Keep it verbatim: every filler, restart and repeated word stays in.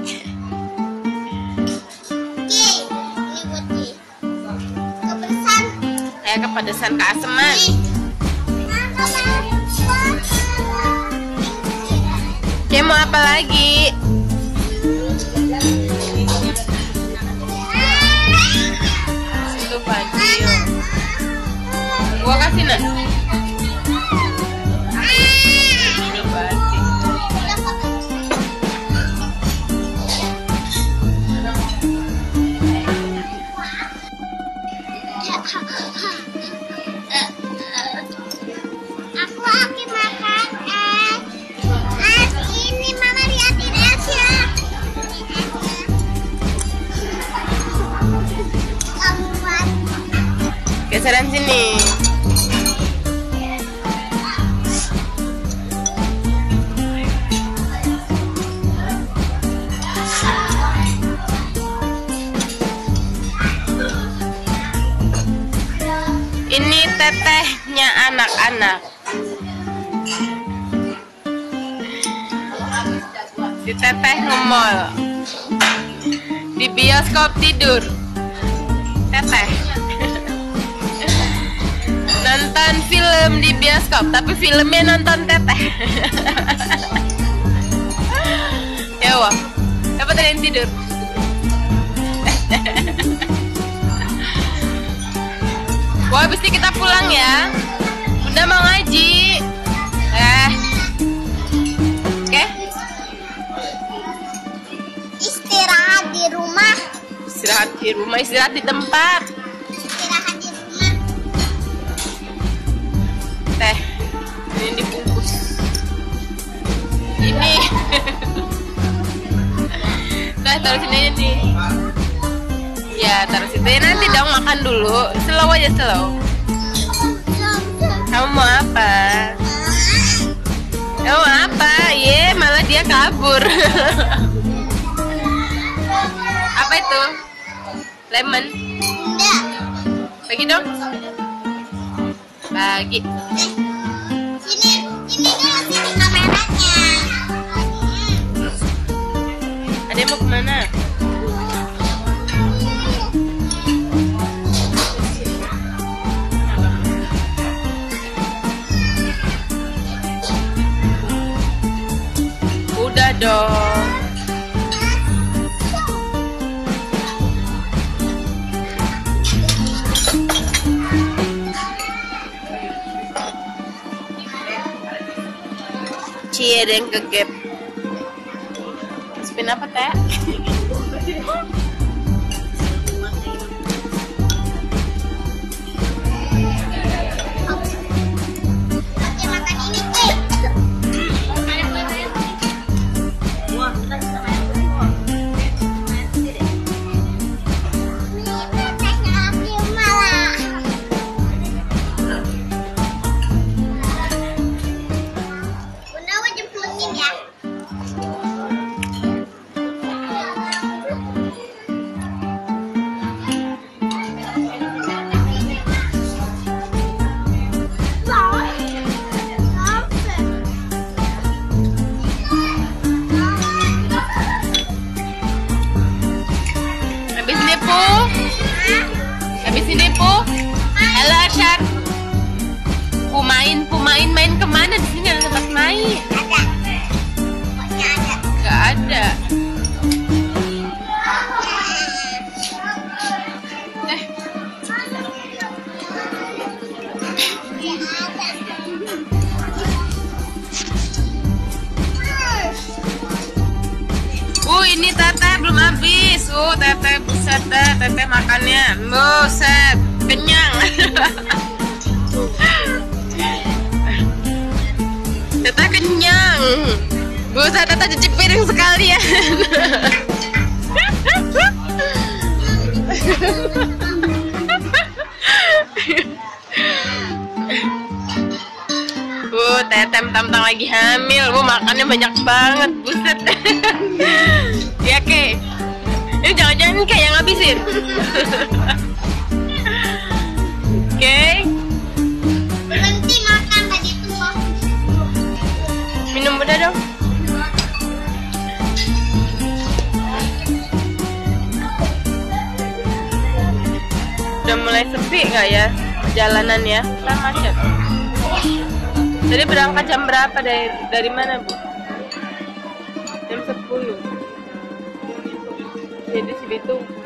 Kayak kepedesan, keaseman. Oke, mau apa lagi? Itu banjir. Gua kasih nak. Aku lagi makan es. Es ini mama liatin esnya. Geseran sini. Ini tetehnya anak-anak. Si teteh nge-mall. Di bioskop tidur. Teteh. Nonton film di bioskop, tapi filmnya nonton teteh. Ya wah. Dapat ada yang tidur. Wah, habis ini kita pulang ya. Bunda mau ngaji. Eh. Oke. Okay. Istirahat di rumah. Istirahat di rumah, istirahat di tempat. Istirahat di rumah. Teh. Ini dibungkus. Ini. Teh, taruh sini aja nih. Ya, taruh situ. Nanti dong makan dulu. Slow aja, slow. Kamu mau apa? Kamu mau apa? Ye, malah dia kabur. Apa itu? Lemon? Enggak. Bagi dong. Bagi. Eh, sini, ini dulu sini kameranya. Ada yang mau kemana? Udah dong. Cie, ada yang kegep. Spin apa, Teh? Oke, makan ini, Ki. Habis ini Bu. Halo Arsyad. Pu main, pu main, main kemana? Di sini ada tempat main. Ada. Pokoknya ada. Gak ada. Eh. Uh, ini Teteh belum habis. Uh, Teteh buset dah, Teteh makannya. Buset, kenyang. Teteh kenyang. Buset, Teteh cuci piring sekalian. Bu, Teteh mentang-mentang lagi hamil. Bu, makannya banyak banget. Buset. Ya, Kek. Ini jangan-jangan kayak yang ngabisin. Oke. Berhenti makan tadi tuh. Minum udah dong. Udah mulai sepi nggak ya jalanan ya? Kan macet. Jadi berangkat jam berapa dari dari mana Bu? Jam sepuluh. Jadi di Cibitung.